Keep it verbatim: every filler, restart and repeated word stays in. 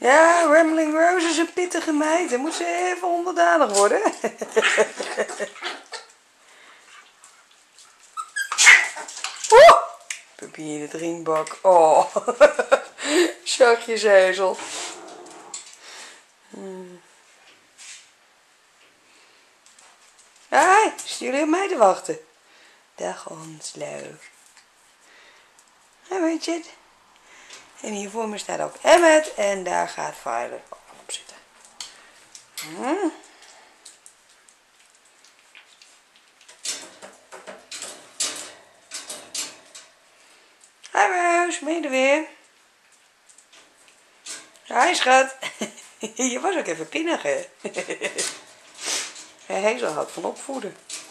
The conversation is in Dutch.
Ja, Rambling Rose is een pittige meid. Dan moet ze even onderdanig worden. Oeh! Puppy in de drinkbak. Oh. Zachtjes, ezel. Hmm. Hé, zitten jullie op mij te wachten? Dag Onslo. Hé, weet je het? En hier voor me staat ook Emmet en daar gaat Violet op zitten. Hmm. Hi Roos, ben je er weer? Hi schat. Je was ook even pinnig hè? Hazel houdt van opvoeden.